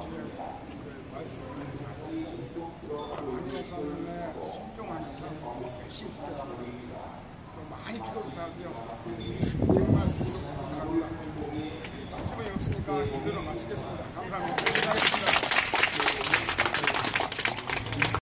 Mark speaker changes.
Speaker 1: 박영선의 순종하면서 열심히 지켰습니다. 많이 기도도 하고요. 정말 기도도 부탁합니다. 답변이 없으니까 이대로 마치겠습니다. 감사합니다.